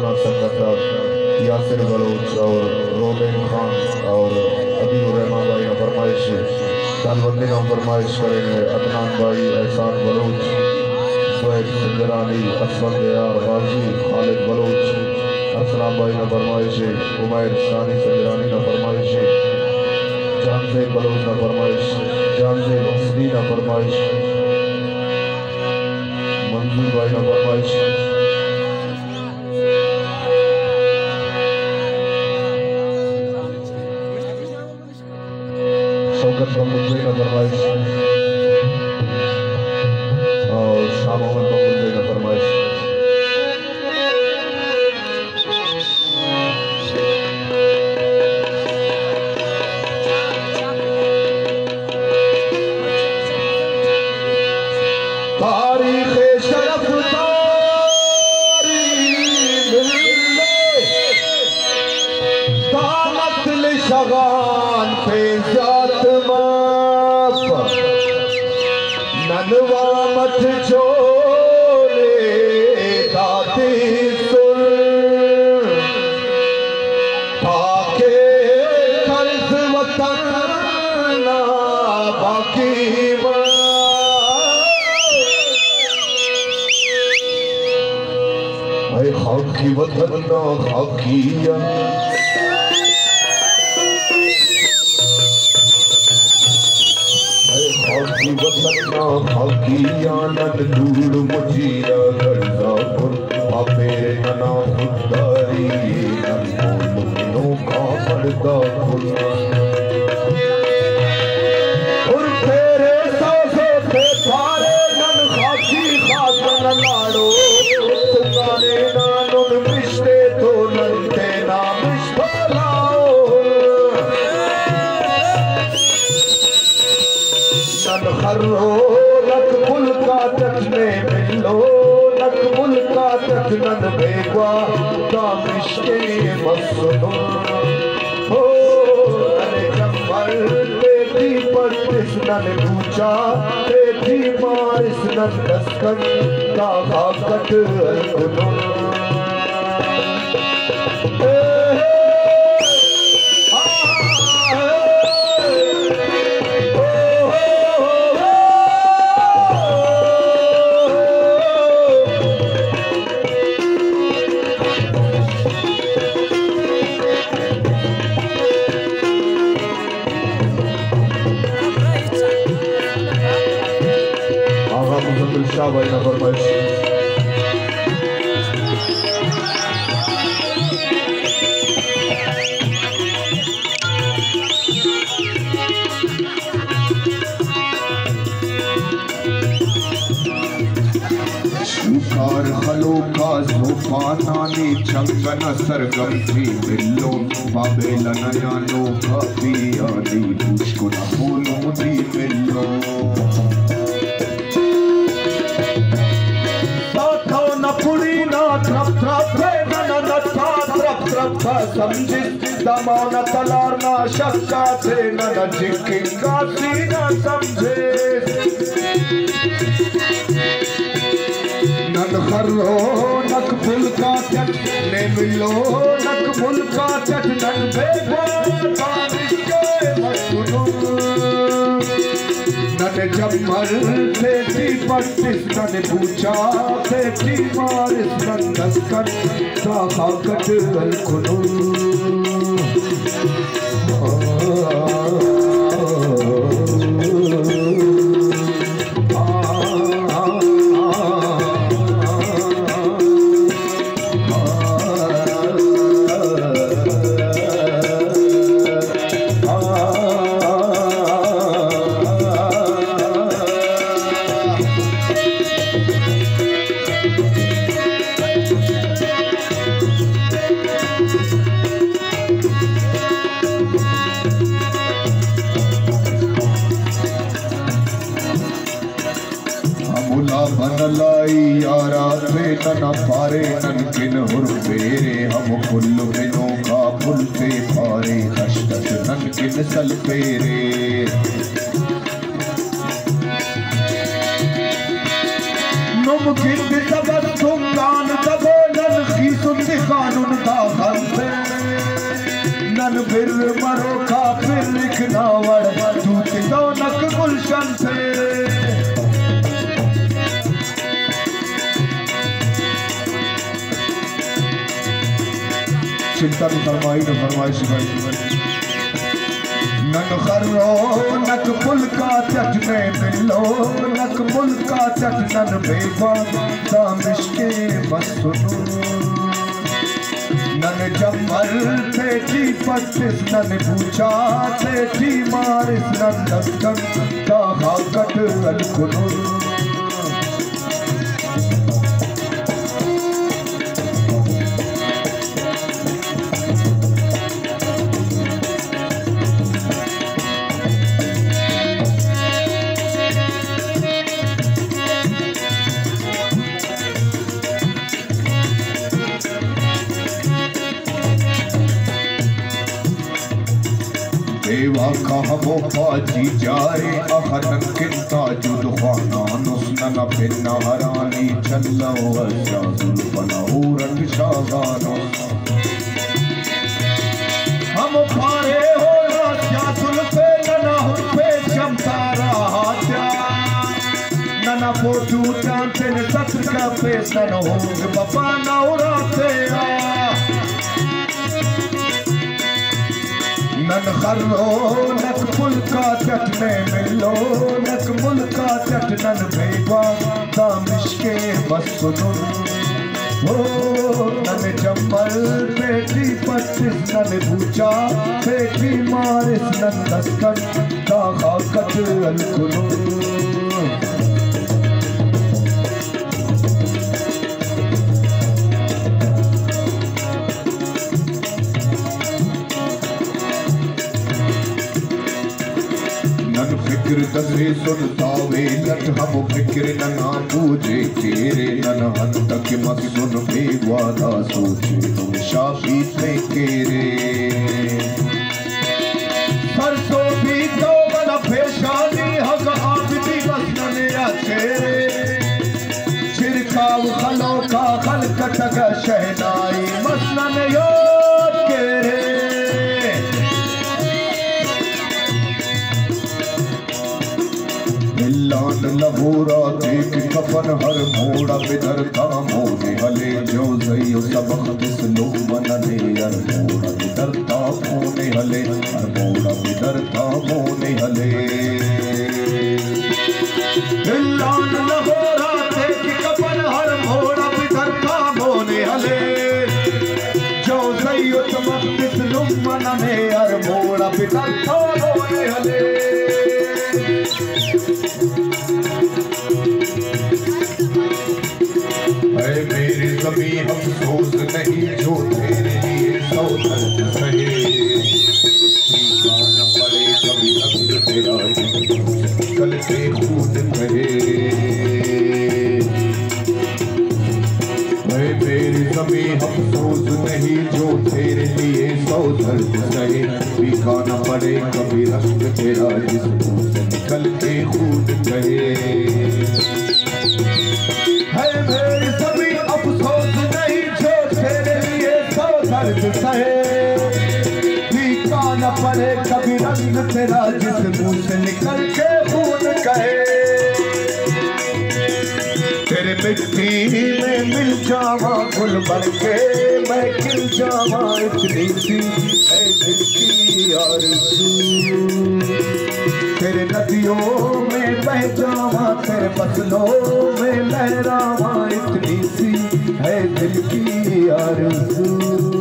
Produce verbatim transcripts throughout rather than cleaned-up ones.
Khan सकरदार Yasir Bloch और रोबेन खान और अबीर रहमान भाई ने फरमाइश दालबंदी ने फरमाइश करेंगे अदनान भाई एहसान बलोच सुहेब सिंगरानी असफर यार गाजी खालिद बलोच असलाम भाई ने फरमाइश उमैर सानी सिंगरानी ने फरमाइश जानसे बलोच ने फरमाइश जानसे मुस्दी ने फरमाइश मंजूर भाई ने फरमाइश शौकत महमूद भाई ने फरमाइश और शाह मोहम्मद महमूद भाई ने फरमाइश शगान पे जात माप ननवा मत छोड़े दाती सुर ताके कर्ज वतन ना बाकी ऐ खाकी वतन ना खाकिया खाकी वतन्ना खाकिया नन दूर मुजीरा गर्जापुर पापेरे नना खुदारी नन मोलुमिनों का पर्दा खुला और तेरे सासो ते थारे नन खाकी खासन लाड़ो तुगाने नानुन मिश्ते तो नन ते ना मिश्ता लाओ नन खर्रो नक मुल का तकने मिलो नक मुल का तकनन बेगवा दामिश्के मसनो हो नने जम्मल तेरी पट्टिस नन पूछा तेरी मारिस नन दस्कन का भागत अलकुनो शाह भाई ने फरमाइश शुकार खलो का ज़ुबाना ने चंगन सरगम थी बिल्लो बाबे लनया लो काफी आदि मुझको न बोलो दी बिल्लो समझी दमौन तलार ना शक्का थे न जिक्किंगा सी न समझे नन खर्रो नक फुल का चट ने मिलो नक फुल का चट नन बेगो तारिश के मसुनो नन जम्मल तेरी पट्टिस नन पूछा तेरी मारिस नन दस्कन का भागत अलकुनो बनलाई यारा थे तना पारे ननकिन हुर पेरे हम कुल्लु बिनो का पुलते पारे दशदश ननकिन सल पेरे मुमकिन भी तबस्सुम कान तबो नन खीसुन दिखान चिंतन फरमाई न फरमाइश भाई नन खरो नक पुल का चट में मिलो नक पुल का चट नन बेवा दामिश के बस सुनो नन जमर थे पच्चीस नन पूछा थे मारिस नन दस्तन दाहा कट अलकुनो देवा कहा वो पाजी जाए अहनन किंता जुद खाना नुस्नन बिन्ना हरानी चल्ला वजा जुल्फना उरट शागानो हम फारे हो राजा जुल्फे नना हुफे शमता रहा त्या नना फोटू चांते ने सत्र का पेश नन होंग बाबा ना उड़ाते आ नन खरो नक पुल का चट में मिलो नक मुल का चट नन बेवा दामिश के बस सुनो ओ नन जम्मल बेटी पच्चीस नन पूछा बेटी मारिस नन दस्तन दागा कट अलकुनो फिक्र दसे सुनता वे लट हम फिक्र नना पूजे तेरे नन हंत के मत सुन बेवादा सोचे तुम शाफी पे केरे सरसों भी तो बना पेशानी हक आबिदी बस नने आचेरे छिरकाव खलो का खल कटक शहनाई मसनन योद केरे लान लहोरा देख कफन हर मोड़ा बिदर का मोने हले जो जयो सबक दिसलो मनने हर मोड़ा बिदर ता मोने हले हर मोड़ा बिदर ता मोने हले लान लहोरा देख कफन हर मोड़ा बिदर का मोने हले जो जयो सबक दिसलो मनने हर मोड़ा बिदर ता मोने हले है मेरे ज़मीं अफसोस नहीं जो तेरे लिए सौ दर्द सहे न पड़े कभी रंग तेरा कल के खून कहे है मेरी ज़मीं अफसोस नहीं जो तेरे लिए सौ दर्द सहे पीका न पड़े कभी रंग तेरा जिस मुँह से निकल के खून कहे है मेरी सभी अफसोस नहीं जो तेरे लिए सौ दर्द सहे पीका न पड़े कभी रंग तेरा जिस मुँह से निकल के खून कहे तेरे मिट्टी में मिल जावा गुल बन के मैं खिल जावा इतनी सी है दिल की आरज़ू तेरे नदियों में बह जावा तेरे फसलों में लहरावा इतनी सी है दिल की आरज़ू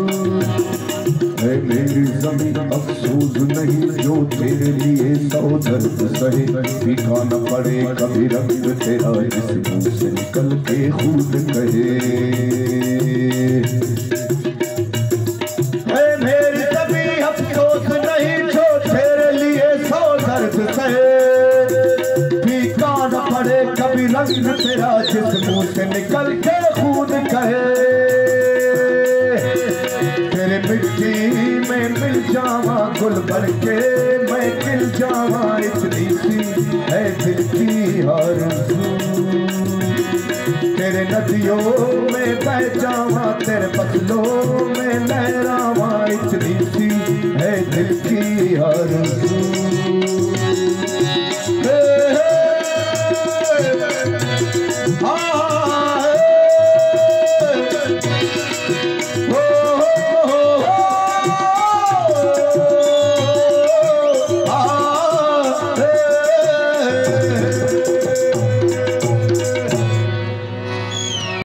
है मेरी ज़मीन अफसोस नहीं जो तेरे लिए सौ दर्द सहे पीका न पड़े कभी रंग तेरा जिस मुँह से निकल के खून कहे है मेरी ज़मीन अफसोस नहीं जो तेरे लिए सौ दर्द सहे पीका न पड़े कभी रंग तेरा जिस मुँह से निकल के खून कहे तेरे मिट्टी में मिल जावा गुल बन के मैं खिल जावा इतनी सी है दिल की आरज़ू तेरे नदियों में बह जावा तेरे फसलों में लहरावा इतनी सी है दिल की आरज़ू हाँ